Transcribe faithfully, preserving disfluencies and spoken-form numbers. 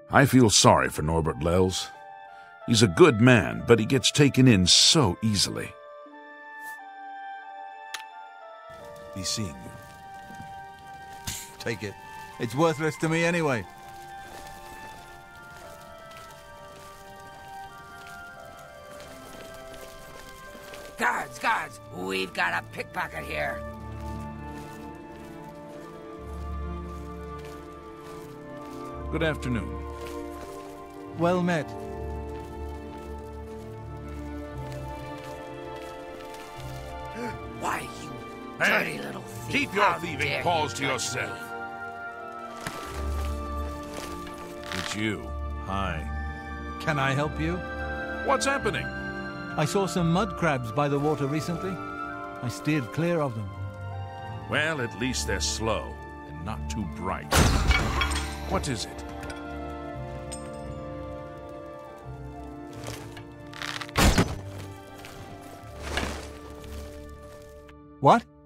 I feel sorry for Norbert Lels. He's a good man, but he gets taken in so easily. Be seeing you. Take it. It's worthless to me anyway. Guards, guards! We've got a pickpocket here. Good afternoon. Well met. Why, you Hey, dirty little thief! keep your How thieving dare paws you to touch yourself. me? It's you. Hi. Can I help you? What's happening? I saw some mud crabs by the water recently. I steered clear of them. Well, at least they're slow and not too bright. What is it? What?